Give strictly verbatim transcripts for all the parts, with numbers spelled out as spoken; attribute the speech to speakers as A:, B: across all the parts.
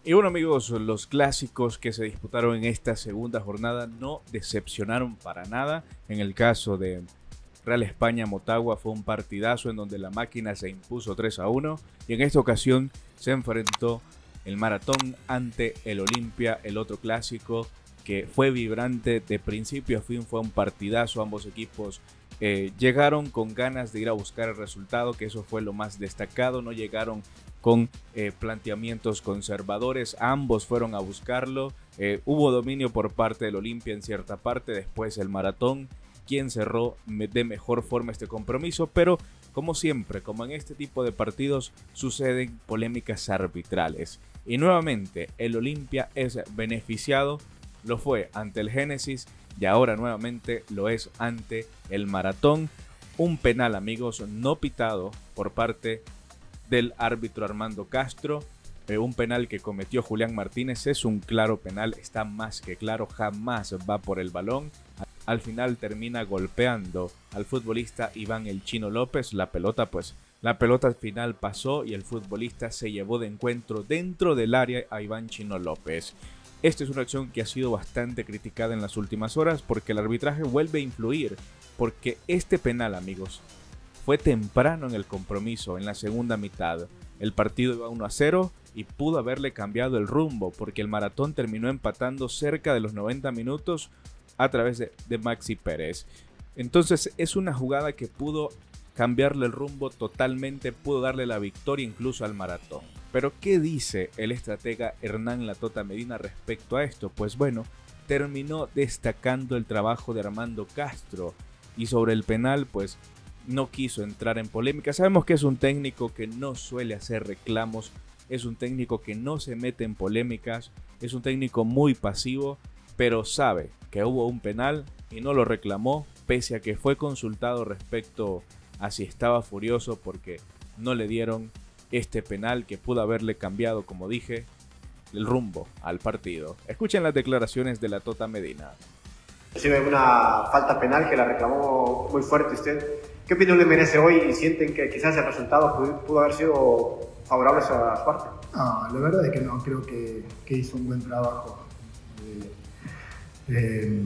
A: Y bueno amigos, los clásicos que se disputaron en esta segunda jornada no decepcionaron para nada. En el caso de Real España Motagua fue un partidazo en donde la máquina se impuso tres a uno. Y en esta ocasión se enfrentó el Maratón ante el Olimpia, el otro clásico que fue vibrante de principio a fin. Fue un partidazo, ambos equipos eh, llegaron con ganas de ir a buscar el resultado, que eso fue lo más destacado. No llegaron con eh, planteamientos conservadores, ambos fueron a buscarlo. Eh, hubo dominio por parte del Olimpia en cierta parte, después el Maratón, quien cerró de mejor forma este compromiso, pero como siempre, como en este tipo de partidos, suceden polémicas arbitrales. Y nuevamente el Olimpia es beneficiado, lo fue ante el Génesis y ahora nuevamente lo es ante el Maratón. Un penal, amigos, no pitado por parte del árbitro Armando Castro, eh, un penal que cometió Julián Martínez. Es un claro penal, está más que claro, jamás va por el balón. Al final termina golpeando al futbolista Iván El Chino López. La pelota pues, la pelota al final pasó y el futbolista se llevó de encuentro dentro del área a Iván Chino López. Esta es una acción que ha sido bastante criticada en las últimas horas porque el arbitraje vuelve a influir, porque este penal, amigos, fue temprano en el compromiso, en la segunda mitad. El partido iba uno a cero y pudo haberle cambiado el rumbo, porque el Maratón terminó empatando cerca de los noventa minutos a través de, de Maxi Pérez. Entonces es una jugada que pudo cambiarle el rumbo totalmente, pudo darle la victoria incluso al Maratón. Pero ¿qué dice el estratega Hernán La Tota Medina respecto a esto? Pues bueno, terminó destacando el trabajo de Armando Castro, y sobre el penal pues no quiso entrar en polémica. Sabemos que es un técnico que no suele hacer reclamos, es un técnico que no se mete en polémicas, es un técnico muy pasivo, pero sabe que hubo un penal y no lo reclamó, pese a que fue consultado respecto a si estaba furioso porque no le dieron este penal que pudo haberle cambiado, como dije, el rumbo al partido. Escuchen las declaraciones de La Tota Medina.
B: Recibe una falta penal que la reclamó muy fuerte usted. ¿Qué opinión le merece hoy y sienten que quizás el resultado pudo, pudo haber sido favorable a su parte?
C: No, la verdad es que no, creo que, que hizo un buen trabajo eh, eh,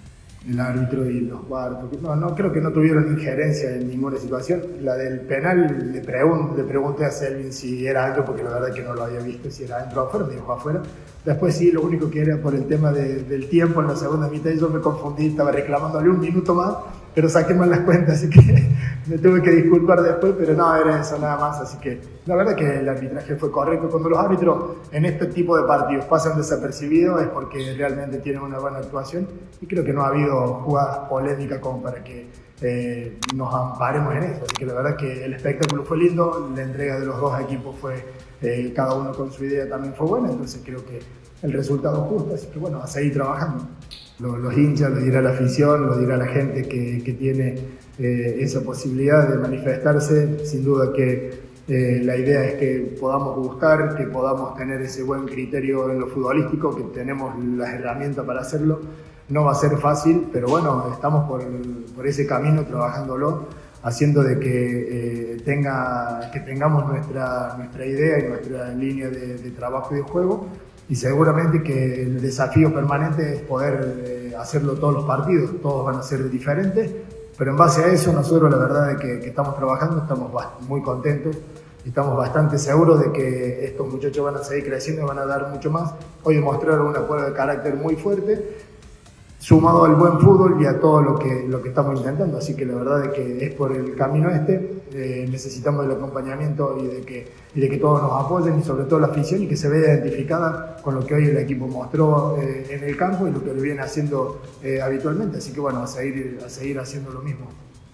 C: el árbitro y los cuartos. No, no, creo que no tuvieron injerencia en ninguna situación. La del penal le, pregun le pregunté a Selvin si era adentro, porque la verdad es que no lo había visto, si era adentro o afuera, me dijo afuera. Después sí, lo único que era por el tema de, del tiempo en la segunda mitad, yo me confundí, estaba reclamándole un minuto más, pero saqué mal las cuentas, así que me tuve que disculpar después, pero no, era eso nada más. Así que la verdad que el arbitraje fue correcto. Cuando los árbitros en este tipo de partidos pasan desapercibidos es porque realmente tienen una buena actuación, y creo que no ha habido jugadas polémicas como para que eh, nos amparemos en eso. Así que la verdad que el espectáculo fue lindo, la entrega de los dos equipos fue, eh, cada uno con su idea también fue buena, entonces creo que el resultado es justo, así que bueno, a seguir trabajando. Los, los hinchas, lo dirá la afición, lo dirá la gente que, que tiene eh, esa posibilidad de manifestarse. Sin duda que eh, la idea es que podamos gustar, que podamos tener ese buen criterio en lo futbolístico, que tenemos las herramientas para hacerlo. No va a ser fácil, pero bueno, estamos por, por ese camino trabajándolo, haciendo de que, eh, tenga, que tengamos nuestra, nuestra idea y nuestra línea de, de trabajo y de juego. Y seguramente que el desafío permanente es poder eh, hacerlo todos los partidos. Todos van a ser diferentes, pero en base a eso nosotros la verdad es que, que estamos trabajando, estamos muy contentos, estamos bastante seguros de que estos muchachos van a seguir creciendo y van a dar mucho más. Hoy demostraron una prueba de carácter muy fuerte, sumado al buen fútbol y a todo lo que, lo que estamos intentando. Así que la verdad es que es por el camino este, eh, necesitamos el acompañamiento y de, que, y de que todos nos apoyen, y sobre todo la afición, y que se vea identificada con lo que hoy el equipo mostró eh, en el campo y lo que lo viene haciendo eh, habitualmente. Así que bueno, a seguir, a seguir haciendo lo mismo.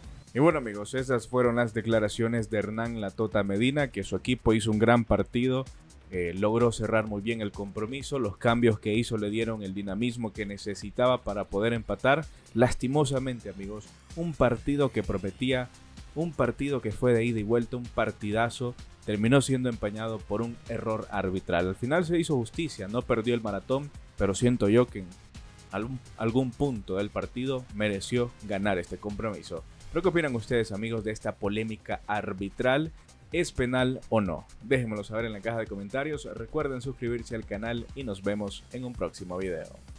A: Y bueno amigos, esas fueron las declaraciones de Hernán La Tota Medina, que su equipo hizo un gran partido. Eh, logró cerrar muy bien el compromiso, los cambios que hizo le dieron el dinamismo que necesitaba para poder empatar. Lastimosamente amigos, un partido que prometía, un partido que fue de ida y vuelta, un partidazo, terminó siendo empañado por un error arbitral. Al final se hizo justicia, no perdió el Maratón, pero siento yo que en algún, algún punto del partido mereció ganar este compromiso. ¿Pero qué opinan ustedes amigos de esta polémica arbitral? ¿Es penal o no? Déjenmelo saber en la caja de comentarios. Recuerden suscribirse al canal y nos vemos en un próximo video.